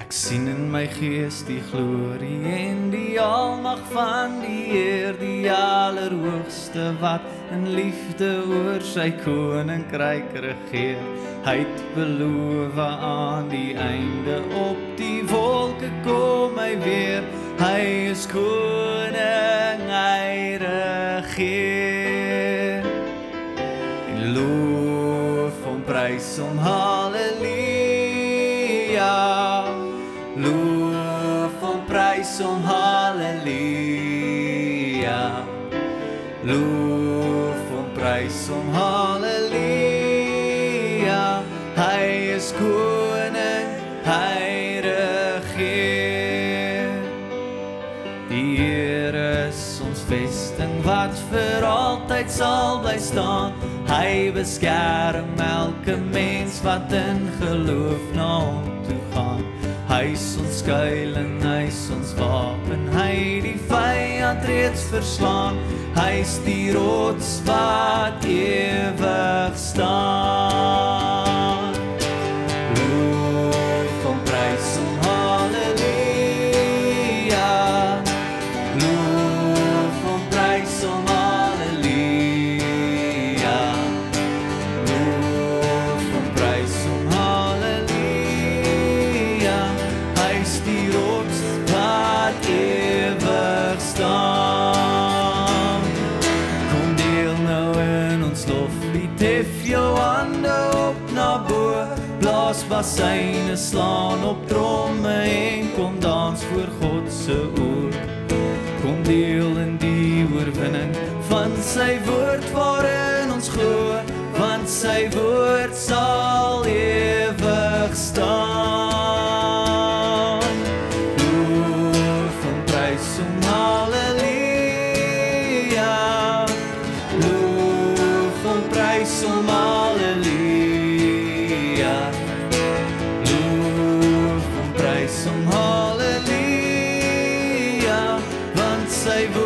Ek sien in my gees die glorie en die almag van die Heer, die Allerhoogste wat in liefde oor sy koninkryk regeer. Hy het beloof aan die einde op die wolke kom hy weer. Hy is koning, hy regeer. En loof hom, prys hom, halleluja. Loof hom, prys hom, halleluja. Loof hom, prys hom, halleluja. Hy is koning, hy regeer. Die Heer is ons vesting wat vir altyd sal bly staan. Hy beskerm elke mens wat in geloof na hom toe gaan. Hy is ons skuilings, hy is ons wapen, hy die vyand reeds verslaan. Hy is die rots wat ewig staan. Loof hom, prys hom, halleluja. Loof hom, prys hom, halleluja. Loof hom, prys hom, halleluja. Hy is die rots wat ewig staan. Kom deel nou in ons loflied, hef jou hande op na bo. Blaas basyne, slaan op tromme en kom dans voor God se oor. Kom deel in die oorwinning van sy woord waarin ons glo, want sy woord sal ewig staan. Loof hom, prys hom, halleluja. Loof hom, prys hom, halleluja. Loof hom, prys hom, halleluja. Want sy woord